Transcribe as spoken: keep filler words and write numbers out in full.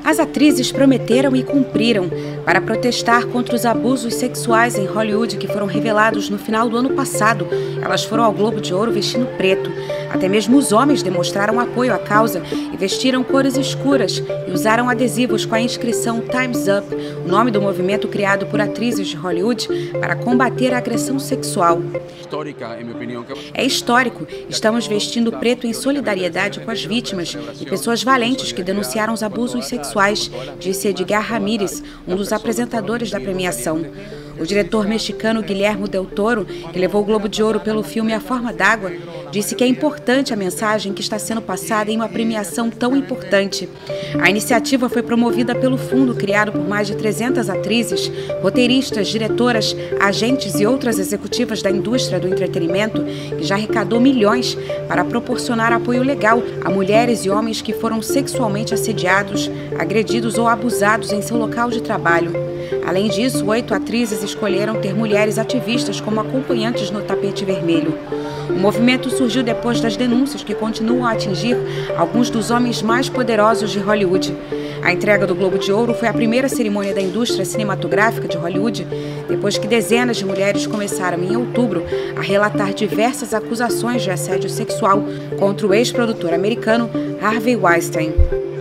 As atrizes prometeram e cumpriram para protestar contra os abusos sexuais em Hollywood que foram revelados no final do ano passado. Elas foram ao Globo de Ouro vestindo preto. Até mesmo os homens demonstraram apoio à causa e vestiram cores escuras e usaram adesivos com a inscrição Time's Up, o nome do movimento criado por atrizes de Hollywood para combater a agressão sexual. É histórico. Estamos vestindo preto em solidariedade com as vítimas e pessoas valentes que denunciaram os abusos sexuais, disse Edgar Ramírez, um dos apresentadores da premiação. O diretor mexicano Guillermo del Toro, que levou o Globo de Ouro pelo filme A Forma d'Água, disse que é importante a mensagem que está sendo passada em uma premiação tão importante. A iniciativa foi promovida pelo fundo criado por mais de trezentas atrizes, roteiristas, diretoras, agentes e outras executivas da indústria do entretenimento, que já arrecadou milhões para proporcionar apoio legal a mulheres e homens que foram sexualmente assediados, agredidos ou abusados em seu local de trabalho. Além disso, oito atrizes escolheram ter mulheres ativistas como acompanhantes no tapete vermelho. O movimento surgiu depois das denúncias que continuam a atingir alguns dos homens mais poderosos de Hollywood. A entrega do Globo de Ouro foi a primeira cerimônia da indústria cinematográfica de Hollywood, depois que dezenas de mulheres começaram, em outubro, a relatar diversas acusações de assédio sexual contra o ex-produtor americano Harvey Weinstein.